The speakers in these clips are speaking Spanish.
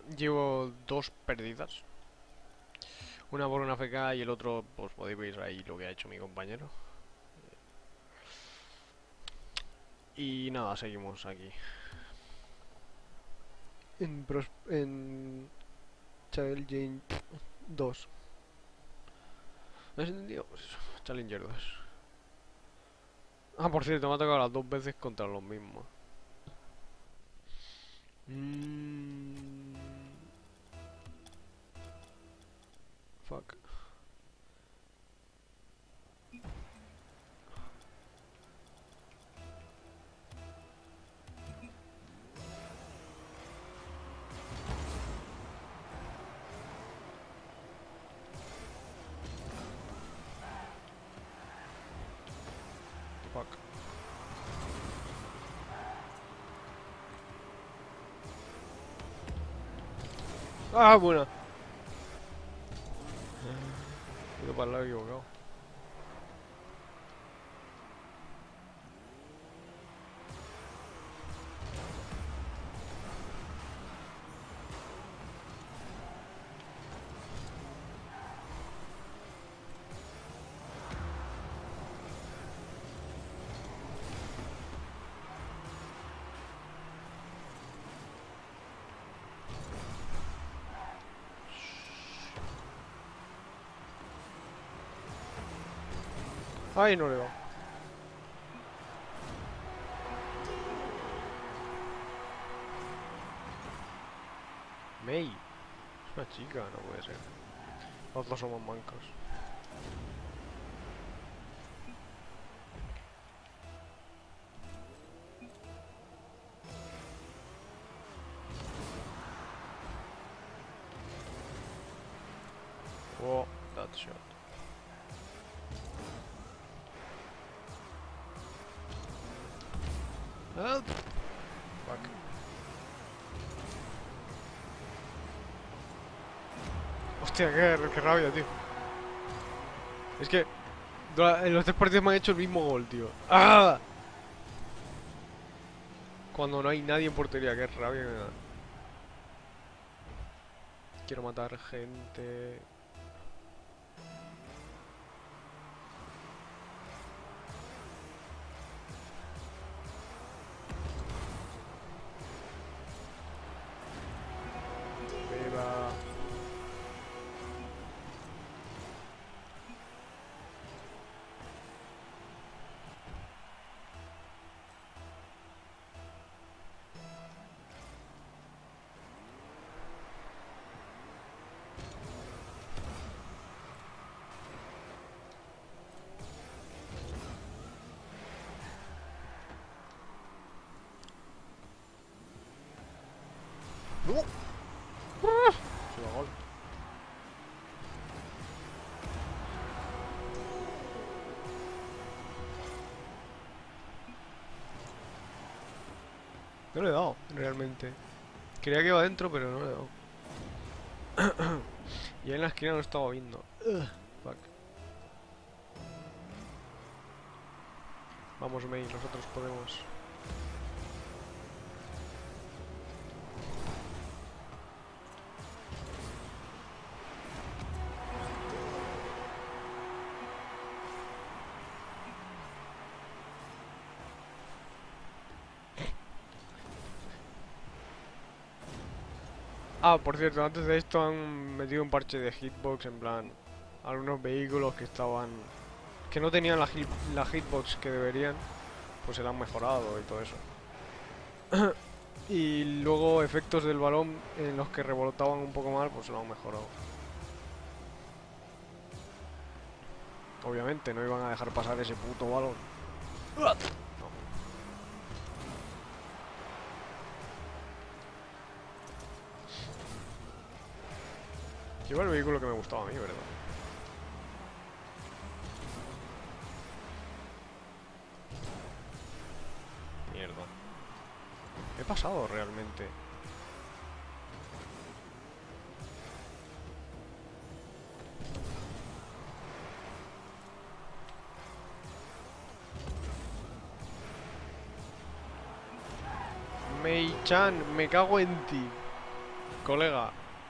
llevo dos perdidas. Una por una FK y el otro, pues podéis ver ahí lo que ha hecho mi compañero. Y nada, seguimos aquí. En Challenge 2. ¿No has entendido? Pues eso, Challenger 2. Ah, por cierto, me ha tocado las dos veces contra los mismos. Mmm... Fuck. Fuck. Ah, buena. He ido para el lado equivocado. Ay, no le he dado. Mei. Es una chica, no puede ser. Los dos somos mancos. Oh, that shot. Help! Fuck. Hostia, qué rabia, tío. Es que en los tres partidos me han hecho el mismo gol, tío. ¡Ah! Cuando no hay nadie en portería, qué rabia que me da. Quiero matar gente. Viva. ¡No! ¡Ah! Se va gol. No le he dado, realmente. Creía que iba adentro, pero no le he dado. Y ahí en la esquina no estaba viendo. Ugh, fuck. Vamos, Mei, nosotros podemos. Ah, por cierto, antes de esto han metido un parche de hitbox, en plan, algunos vehículos que estaban, que no tenían la hitbox que deberían, pues se la han mejorado y todo eso. Y luego efectos del balón en los que revolotaban un poco mal, pues se lo han mejorado. Obviamente no iban a dejar pasar ese puto balón. No. Lleva el vehículo que me gustaba a mí, ¿verdad? Mierda. ¿Qué he pasado realmente? Mei-chan, me cago en ti. Colega.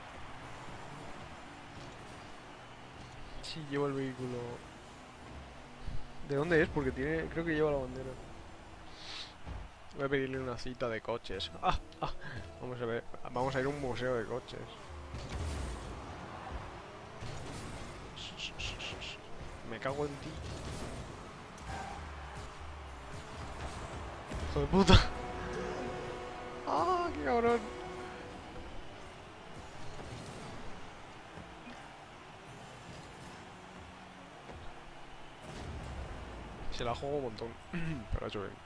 Sí, llevo el vehículo. ¿De dónde es? Porque tiene... Creo que lleva la bandera. Voy a pedirle una cita de coches. Vamos a ver. Vamos a ir a un museo de coches. Me cago en ti. Hijo de puta. ¡Ah, qué cabrón! Se la juego un montón. Pero ha hecho bien.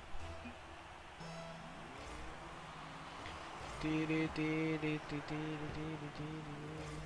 Tiri, tiri, tiri, tiri, tiri, tiri.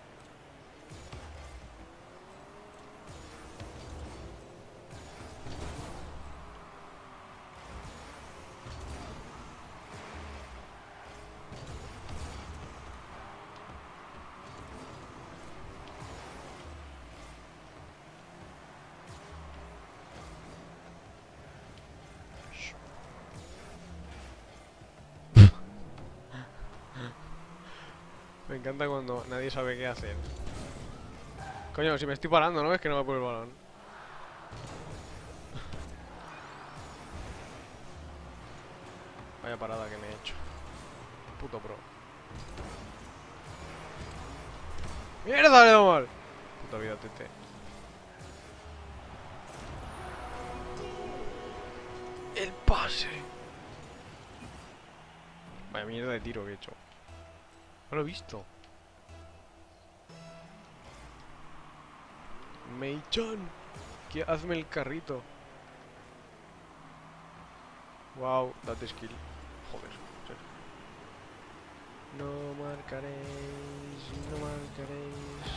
Me encanta cuando nadie sabe qué hacer. Coño, si me estoy parando, ¿no? Es que no me puedo el balón. Vaya parada que me he hecho. Puto pro. ¡Mierda, le he dado mal! Puta vida, tete. El pase. Vaya mierda de tiro que he hecho. No lo he visto. Mei-chan, hazme el carrito. Wow, date skill. Joder, sí. No marcaréis, no marcaréis.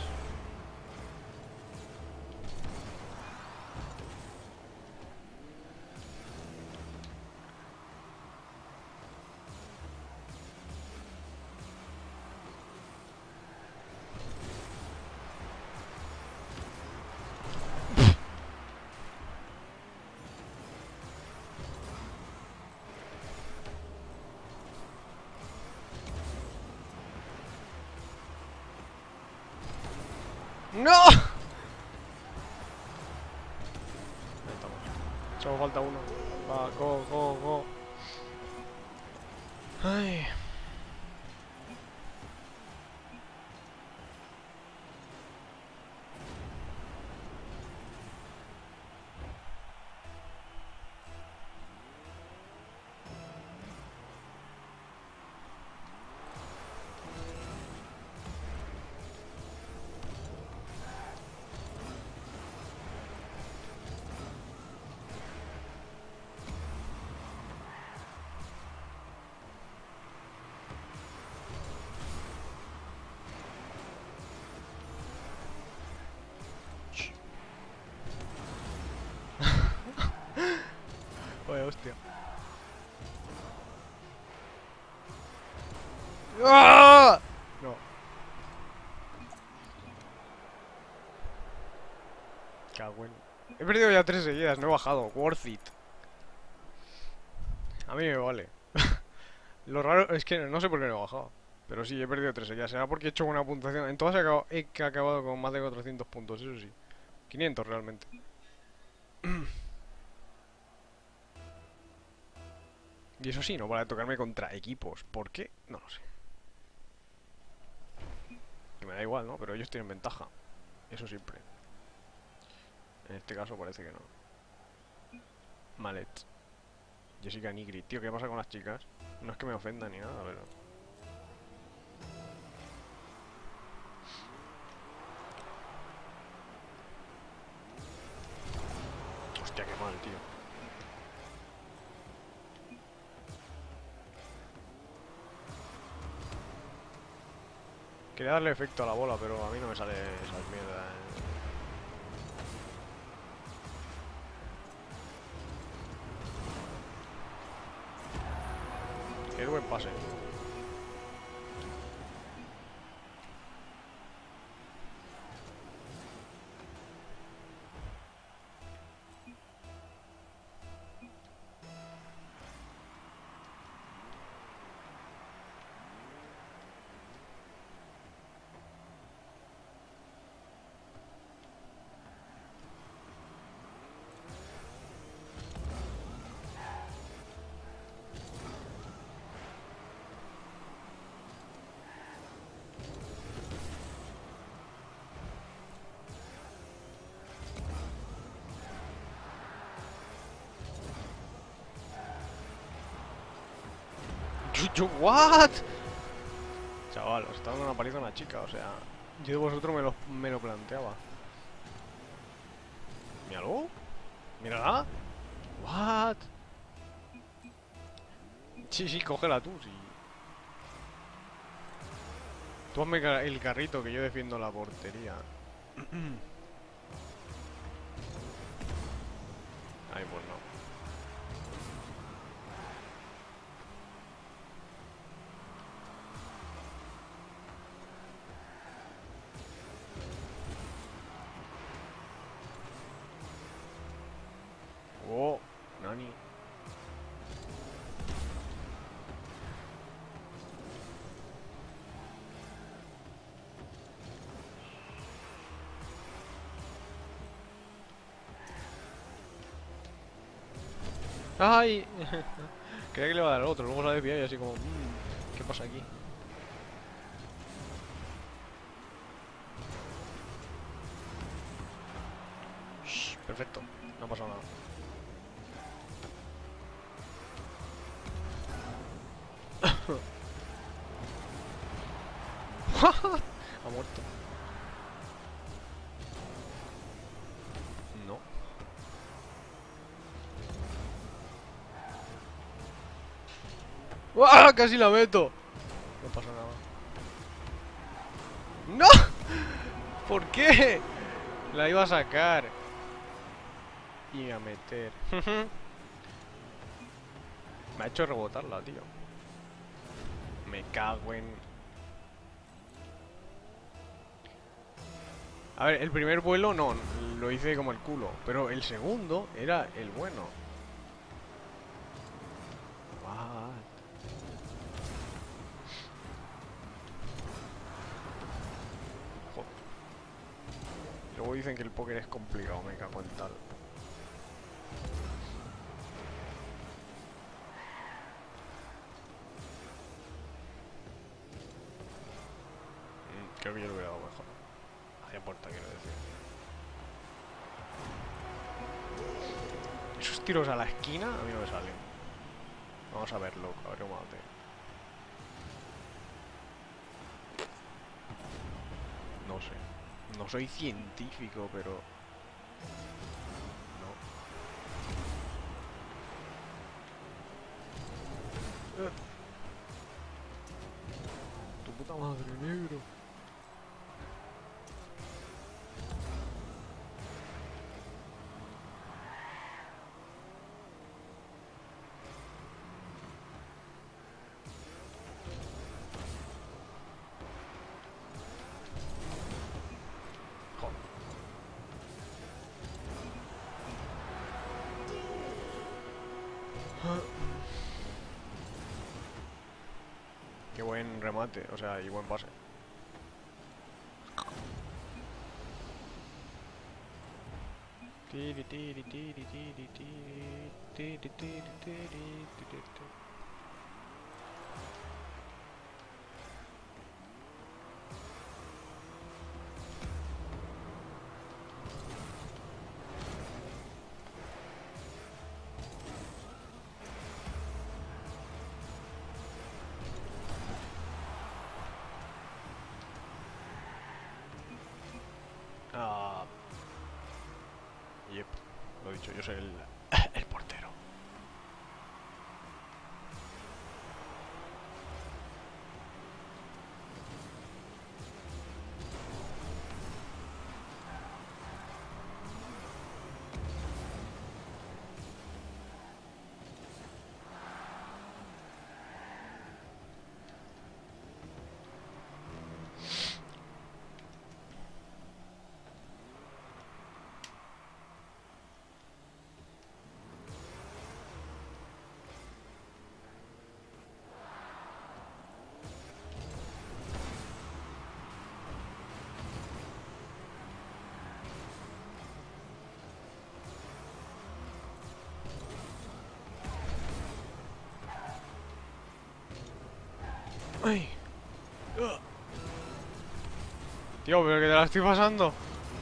¡No! Ahí estamos. Solo falta uno. Va, go, go, go. Ay. Oye, hostia. ¡Ah! No. Cago en... He perdido ya 3 seguidas, no he bajado. Worth it. A mí me vale. Lo raro es que no sé por qué no he bajado. Pero sí, he perdido 3 seguidas. Será porque he hecho una puntuación. En todas he acabado con más de 400 puntos, eso sí. 500 realmente. Y eso sí, no para tocarme contra equipos. ¿Por qué? No lo sé. Que me da igual, ¿no? Pero ellos tienen ventaja. Eso siempre. En este caso parece que no. Mallet. Jessica Nigri. Tío, ¿qué pasa con las chicas? No es que me ofendan ni nada, pero... Hostia, qué mal, tío. Quería darle efecto a la bola, pero a mí no me sale esas mierdas. Qué buen pase. ¿What? Chaval, os está dando una paliza a una chica, o sea... Yo de vosotros me lo planteaba. Míralo. Mírala. What? Sí, sí, cógela tú, sí. Tú hazme el carrito que yo defiendo la portería. Ay, pues no. Oh, Nani. ¡Ay! Creía que le iba a dar al otro, luego se ha desviado y así como... ¿qué pasa aquí? Shh, perfecto, no ha pasado nada. Ha muerto. No. ¡Ah! Casi la meto. No pasa nada. ¡No! ¿Por qué? La iba a sacar. Y a meter. Me ha hecho rebotarla, tío. Me cago en... A ver, el primer vuelo no, lo hice como el culo. Pero el segundo era el bueno. What? Joder. Luego dicen que el póker es complicado, me cago en tal. Creo que yo lo hubiera dado mejor. Hacia puerta, quiero decir. Esos tiros a la esquina a mí no me salen. Vamos a verlo, a ver cómo hace. No sé. No soy científico, pero... No. Tu puta madre, negro. Qué buen remate, o sea, y buen pase. Tiri, tiri, tiri, tiri, tiri, tiri, tiri, tiri, tiri. Ah, yep, lo he dicho, yo soy el portero. Ay. Tío, pero que te la estoy pasando.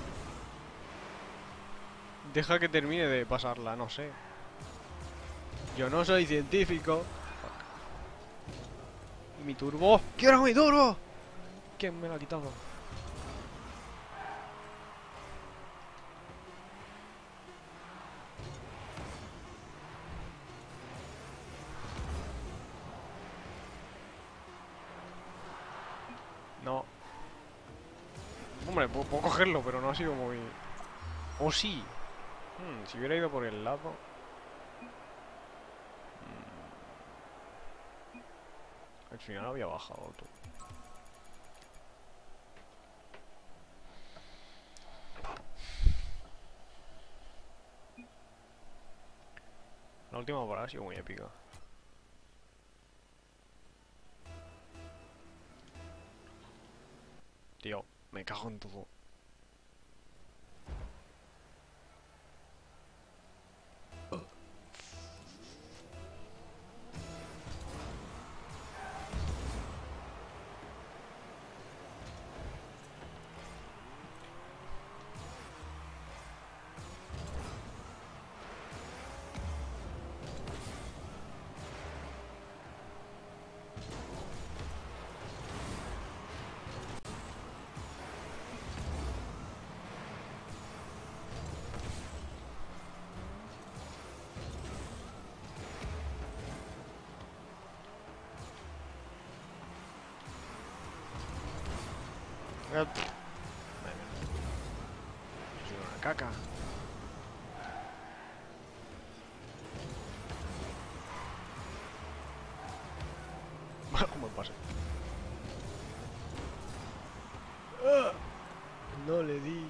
Deja que termine de pasarla, no sé. Yo no soy científico. ¿Y mi turbo? ¡Quiero mi turbo! ¿Quién me lo ha quitado? No. Hombre, puedo cogerlo, pero no ha sido muy... ¡Oh, sí! Si hubiera ido por el lado... Al final había bajado tú. La última parada ha sido muy épica. Tío, me cago en todo. Soy una caca. ¿Cómo pasa? No le di.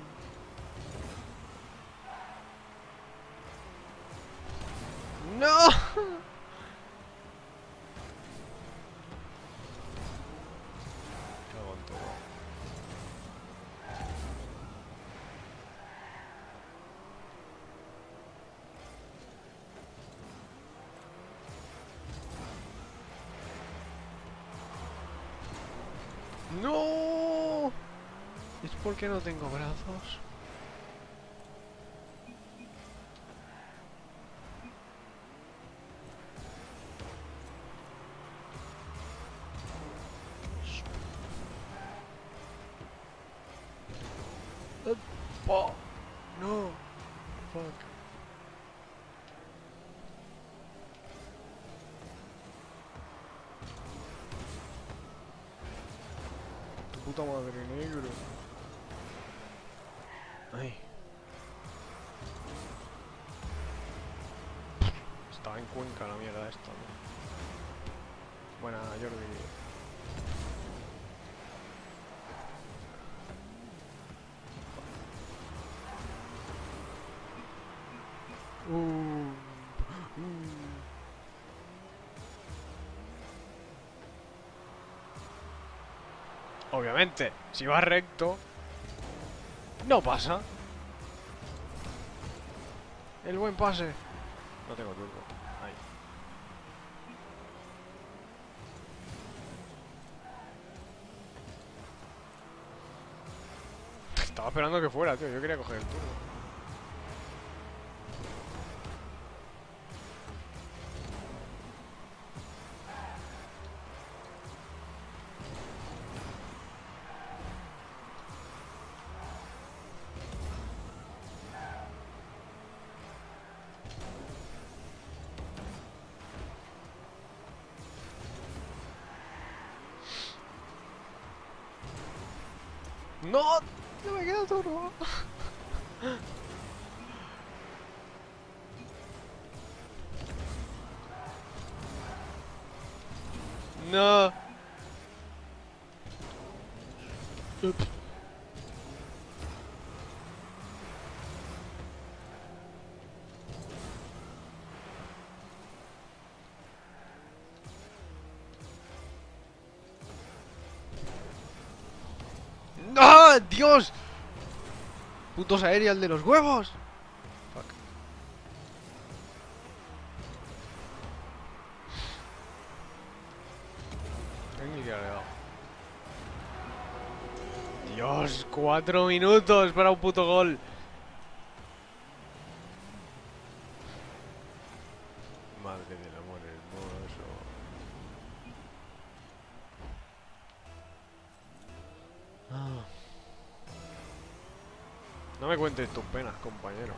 ¡No! Cago en todo. ¡No! ¿Es porque no tengo brazos? Oh, no. Fuck. Tu puta madre, negro. Ay. Estaba en Cuenca la mierda esta, ¿no? Buena, Jordi. Uh. Obviamente, si vas recto, no pasa. El buen pase. No tengo turbo. Ahí. Estaba esperando que fuera, tío. Yo quería coger el turbo. ¡No! ¡No me queda turbo! ¡No! Ups. ¡Ah! ¡Dios! ¡Putos aéreos de los huevos! Fuck. Ni siquiera le he dado. Dios, 4 minutos para un puto gol. Madre del amor hermoso. No me cuentes tus penas, compañero.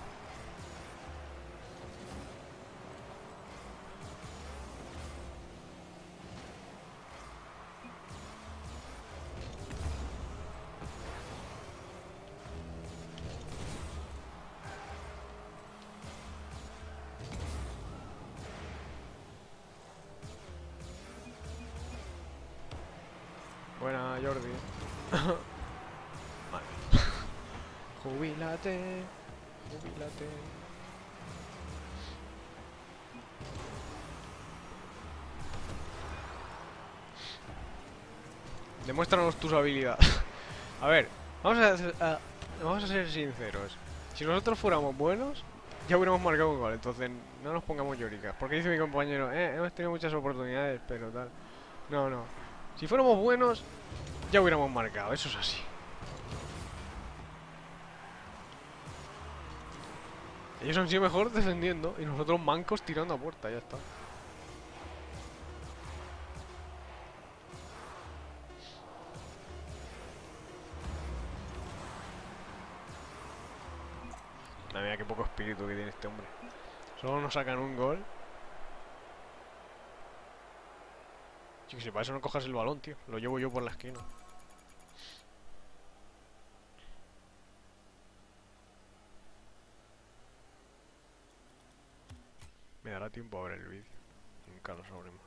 Buena, Jordi. Vale. Jubílate. Jubílate. Demuéstranos tus habilidades. A ver, vamos a ser sinceros. Si nosotros fuéramos buenos, ya hubiéramos marcado un gol. Entonces, no nos pongamos lloricas. Porque dice mi compañero, hemos tenido muchas oportunidades, pero tal. No, no. Si fuéramos buenos, ya hubiéramos marcado. Eso es así. Ellos han sido mejor defendiendo y nosotros mancos tirando a puerta, ya está. Madre mía, qué poco espíritu que tiene este hombre. Solo nos sacan un gol. Yo que sé, para eso no cojas el balón, tío. Lo llevo yo por la esquina. Me dará tiempo a ver el vídeo. Nunca lo sabremos.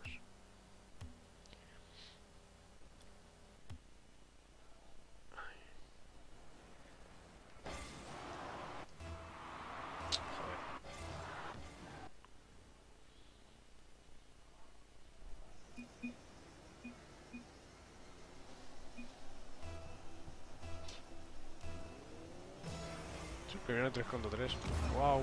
Joder. Es el primero 3 contra 3. Wow.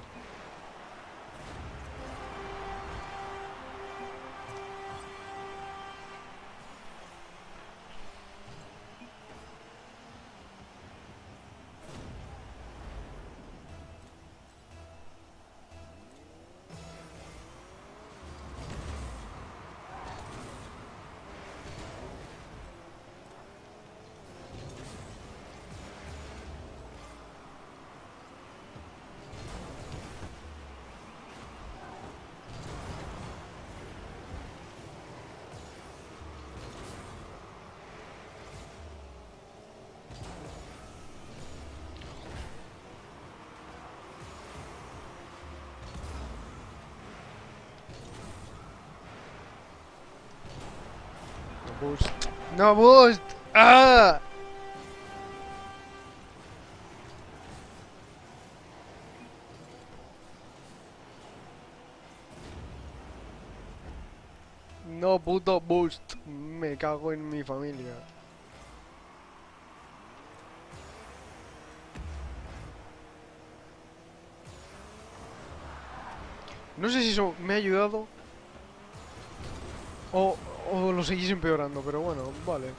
Boost. ¡No boost! ¡Ah! No puto boost. Me cago en mi familia. No sé si eso me ha ayudado o, o lo seguís empeorando, pero bueno, vale.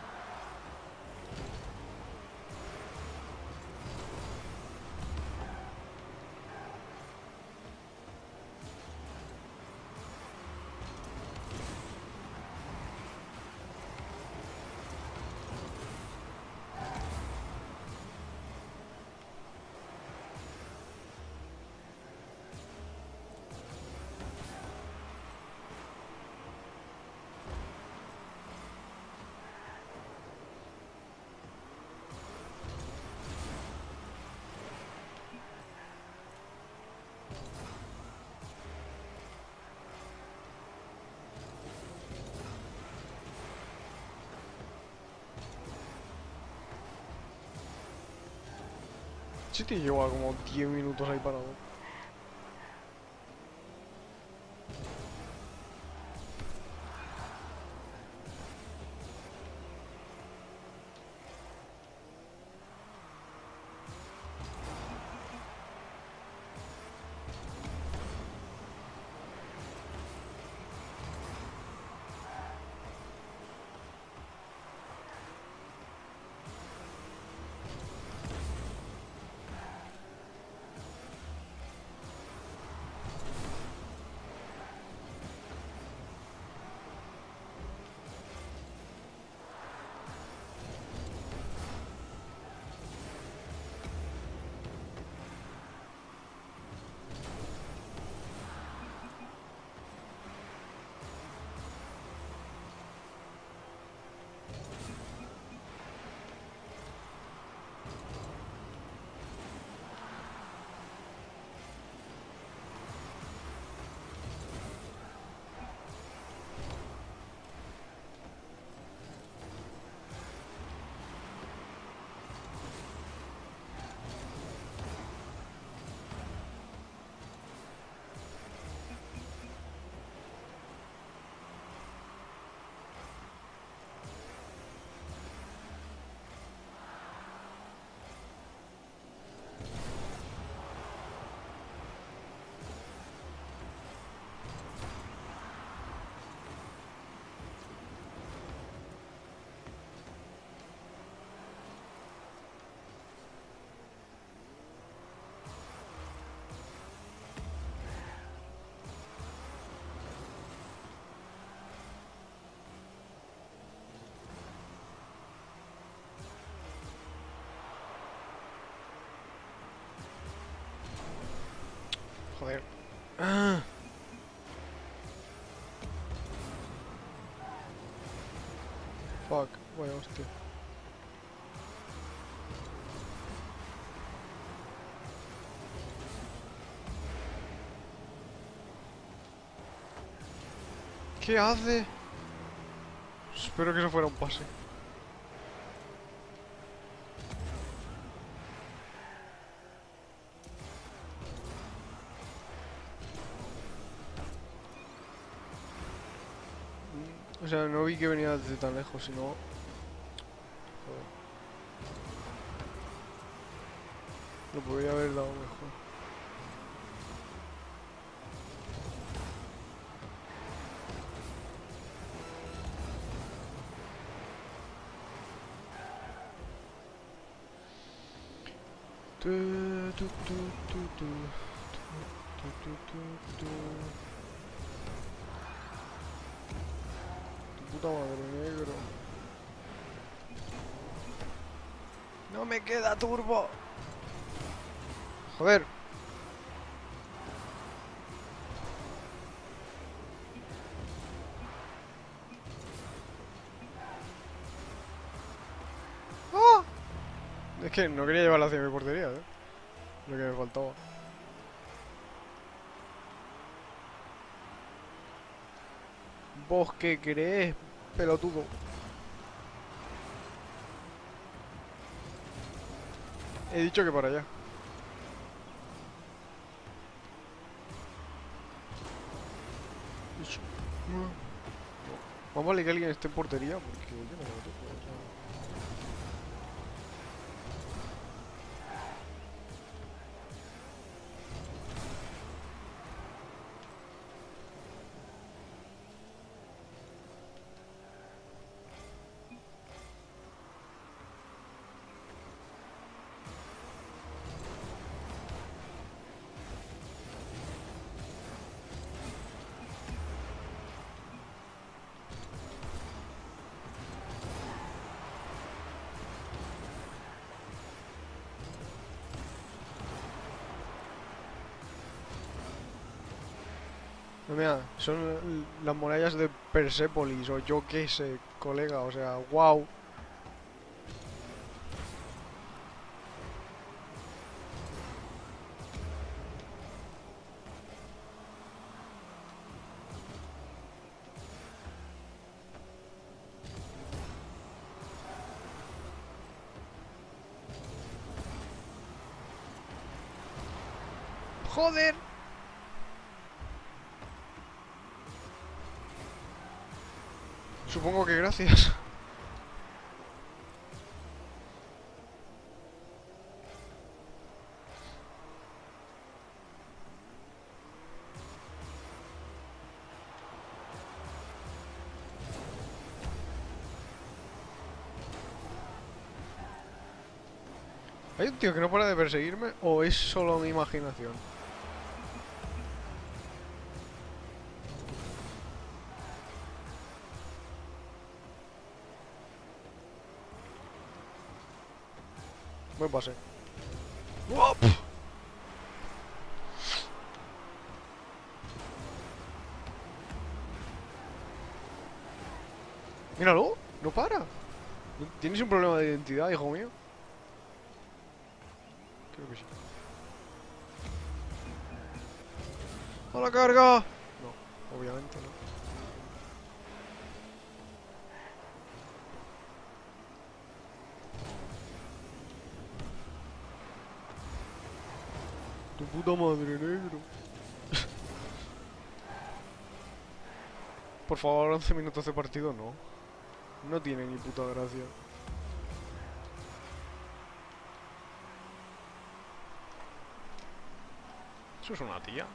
Sí, te lleva como 10 minutos ahí parado. Joder. Ah. Fuck, vaya hostia. ¿Qué hace? Espero que eso fuera un pase. O sea, no vi que venía desde tan lejos, sino... Joder. Lo podría haber dado mejor. Tu, tu, tu, tu, tu, tu, tu, tu, tu. Tu puta madre, negro. No me queda turbo. Joder. ¡Ah! Es que no quería llevarla hacia mi portería, lo que me faltaba. ¿Vos qué crees, pelotudo? He dicho que para allá. Eso. Vamos a ver que alguien esté en portería, porque yo no lo tengo. O sea. No, mira, son las murallas de Persépolis, o yo qué sé, colega, o sea, wow. ¡Joder! Supongo que gracias. ¿Hay un tío que no para de perseguirme o es solo mi imaginación? Buen pase. ¡Uop! Míralo, no para. ¿Tienes un problema de identidad, hijo mío? Creo que sí. ¡A la carga! No, obviamente no. Tu puta madre, negro. Por favor, 11 minutos de partido, no. No tiene ni puta gracia. Eso es una tía.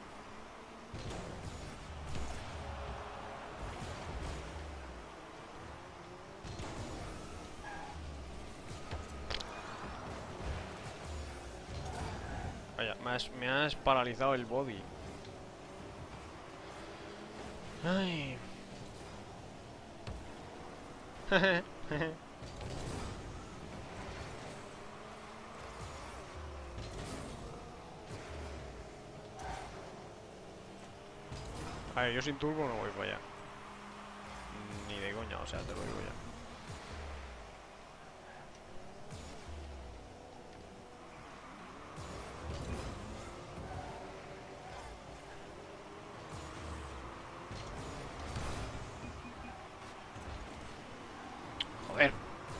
Vaya, me has paralizado el body. Ay. A ver, yo sin turbo no voy para allá. Ni de coña, o sea, te lo digo ya. Joder.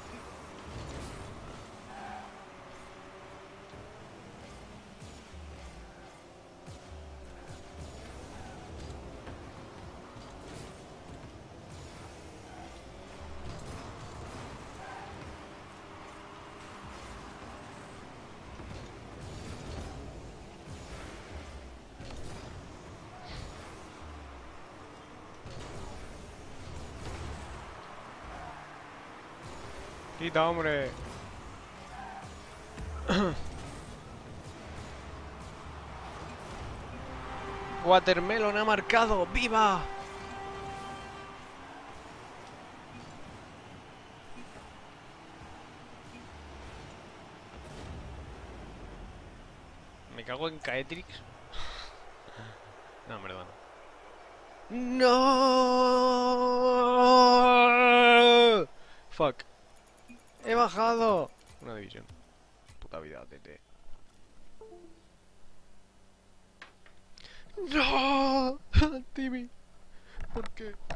Quita, hombre. Watermelon ha marcado. ¡Viva! Me cago en Caetrix. No, en verdad no. ¡No! Fuck. He bajado. Una división. Puta vida, tete. ¡No! Timmy. ¿Por qué?